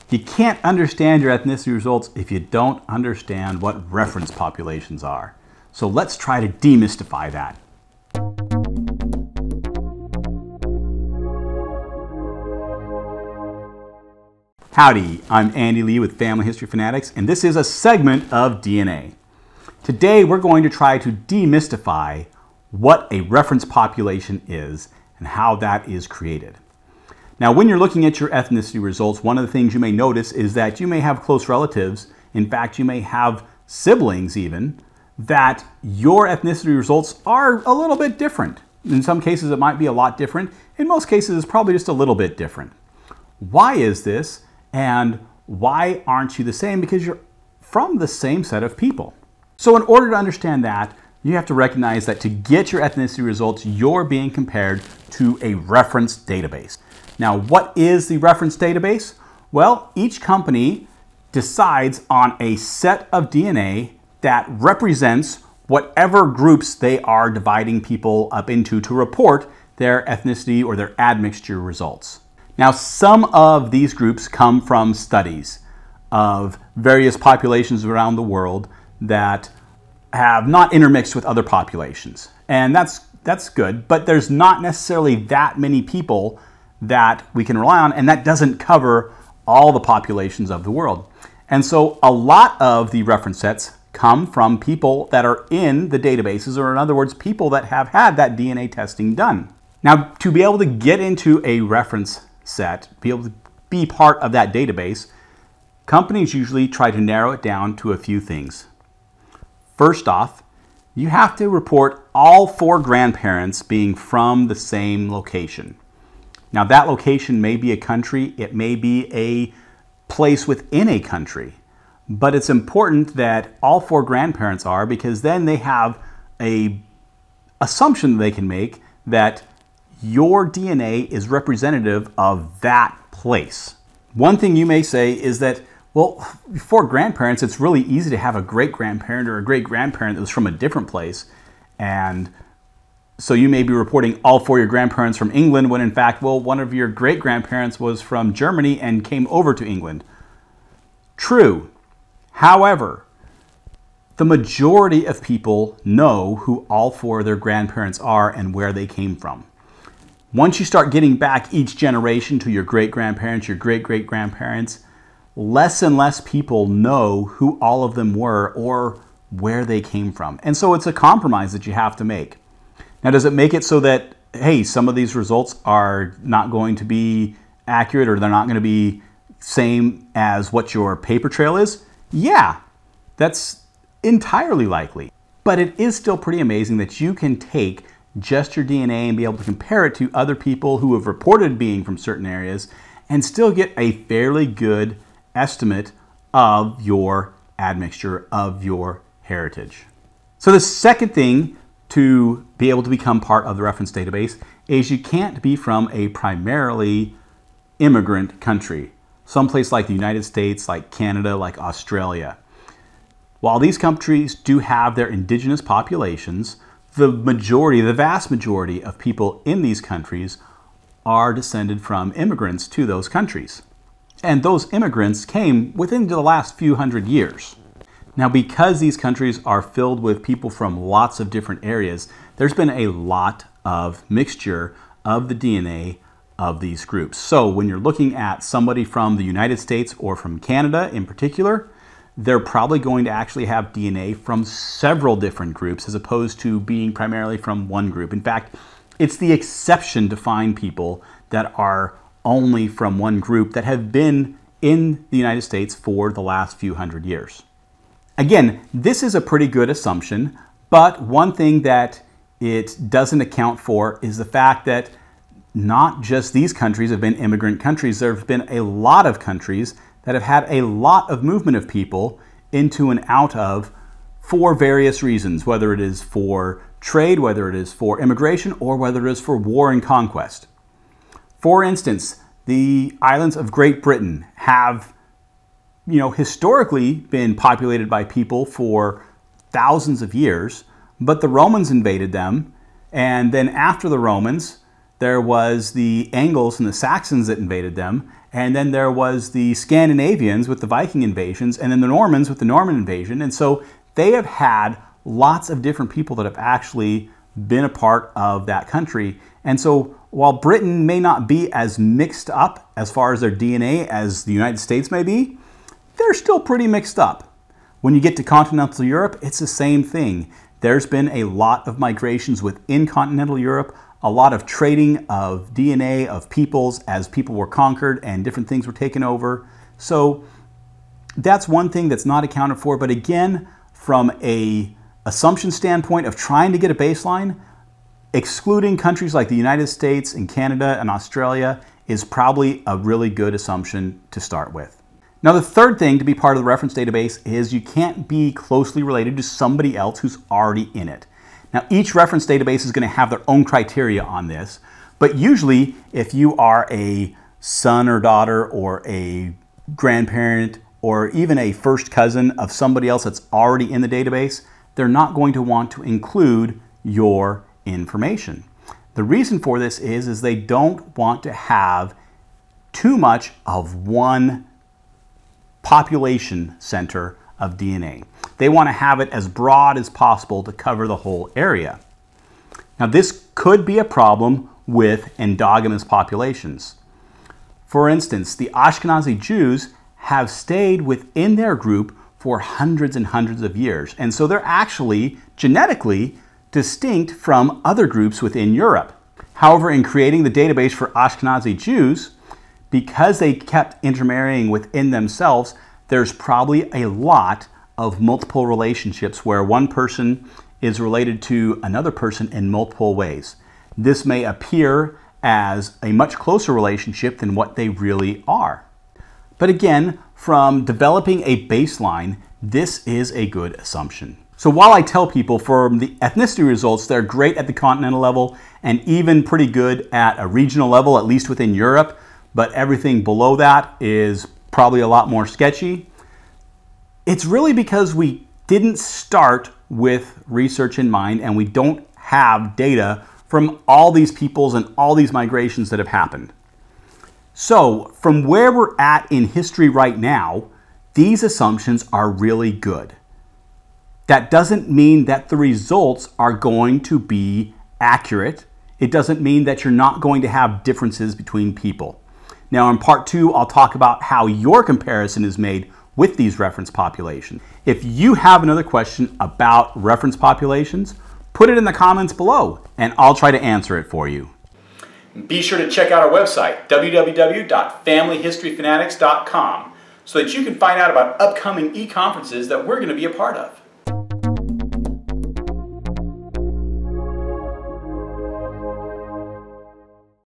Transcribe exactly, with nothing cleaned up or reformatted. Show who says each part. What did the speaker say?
Speaker 1: You can't understand your ethnicity results if you don't understand what reference populations are. So let's try to demystify that. Howdy, I'm Andy Lee with Family History Fanatics, and this is a segment of D N A. Today we're going to try to demystify what a reference population is and how that is created. Now, when you're looking at your ethnicity results, one of the things you may notice is that you may have close relatives. In fact, you may have siblings even, that your ethnicity results are a little bit different. In some cases, it might be a lot different. In most cases, it's probably just a little bit different. Why is this? And why aren't you the same? Because you're from the same set of people. So in order to understand that, you have to recognize that to get your ethnicity results, you're being compared to a reference database. Now, what is the reference database? Well, each company decides on a set of D N A that represents whatever groups they are dividing people up into to report their ethnicity or their admixture results. Now, some of these groups come from studies of various populations around the world that have not intermixed with other populations. And that's, that's good, but there's not necessarily that many people that we can rely on, and that doesn't cover all the populations of the world. And so a lot of the reference sets come from people that are in the databases, or in other words, people that have had that D N A testing done. Now, to be able to get into a reference set, be able to be part of that database, companies usually try to narrow it down to a few things. First off, you have to report all four grandparents being from the same location. Now, that location may be a country, it may be a place within a country, but it's important that all four grandparents are, because then they have a assumption they can make that your D N A is representative of that place. One thing you may say is that, well, for grandparents, it's really easy to have a great-grandparent or a great-grandparent that was from a different place, and so you may be reporting all four of your grandparents from England when in fact, well, one of your great-grandparents was from Germany and came over to England. True. However, the majority of people know who all four of their grandparents are and where they came from. Once you start getting back each generation to your great-grandparents, your great-great-grandparents, less and less people know who all of them were or where they came from. And so it's a compromise that you have to make. Now, does it make it so that, hey, some of these results are not going to be accurate or they're not going to be same as what your paper trail is? Yeah, that's entirely likely. But it is still pretty amazing that you can take just your D N A and be able to compare it to other people who have reported being from certain areas and still get a fairly good estimate of your admixture, of your heritage. So the second thing to be able to become part of the reference database is you can't be from a primarily immigrant country, someplace like the United States, like Canada, like Australia. While these countries do have their indigenous populations, the majority, the vast majority of people in these countries are descended from immigrants to those countries. And those immigrants came within the last few hundred years. Now, because these countries are filled with people from lots of different areas, there's been a lot of mixture of the D N A of these groups. So when you're looking at somebody from the United States or from Canada in particular, they're probably going to actually have D N A from several different groups as opposed to being primarily from one group. In fact, it's the exception to find people that are only from one group that have been in the United States for the last few hundred years. Again, this is a pretty good assumption, but one thing that it doesn't account for is the fact that not just these countries have been immigrant countries. There have been a lot of countries that have had a lot of movement of people into and out of for various reasons, whether it is for trade, whether it is for immigration, or whether it is for war and conquest. For instance, the islands of Great Britain have, you know, historically been populated by people for thousands of years, but the Romans invaded them, and then after the Romans, there was the Angles and the Saxons that invaded them, and then there was the Scandinavians with the Viking invasions, and then the Normans with the Norman invasion. And so they have had lots of different people that have actually been a part of that country. And so while Britain may not be as mixed up as far as their D N A as the United States may be, they're still pretty mixed up. When you get to continental Europe, it's the same thing. There's been a lot of migrations within continental Europe, a lot of trading of D N A of peoples as people were conquered and different things were taken over. So that's one thing that's not accounted for. But again, from a assumption standpoint of trying to get a baseline, excluding countries like the United States and Canada and Australia is probably a really good assumption to start with. Now, the third thing to be part of the reference database is you can't be closely related to somebody else who's already in it. Now, each reference database is going to have their own criteria on this, but usually if you are a son or daughter or a grandparent or even a first cousin of somebody else that's already in the database, they're not going to want to include your information. The reason for this is, is they don't want to have too much of one population center of D N A. They want to have it as broad as possible to cover the whole area. Now, this could be a problem with endogamous populations. For instance, the Ashkenazi Jews have stayed within their group for hundreds and hundreds of years, and so they're actually genetically distinct from other groups within Europe. However, in creating the database for Ashkenazi Jews, because they kept intermarrying within themselves, there's probably a lot of multiple relationships where one person is related to another person in multiple ways. This may appear as a much closer relationship than what they really are. But again, from developing a baseline, this is a good assumption. So while I tell people from the ethnicity results, they're great at the continental level and even pretty good at a regional level, at least within Europe, but everything below that is probably a lot more sketchy. It's really because we didn't start with research in mind and we don't have data from all these peoples and all these migrations that have happened. So from where we're at in history right now, these assumptions are really good. That doesn't mean that the results are going to be accurate. It doesn't mean that you're not going to have differences between people. Now, in part two, I'll talk about how your comparison is made with these reference populations. If you have another question about reference populations, put it in the comments below and I'll try to answer it for you. Be sure to check out our website, w w w dot family history fanatics dot com, so that you can find out about upcoming e-conferences that we're going to be a part of.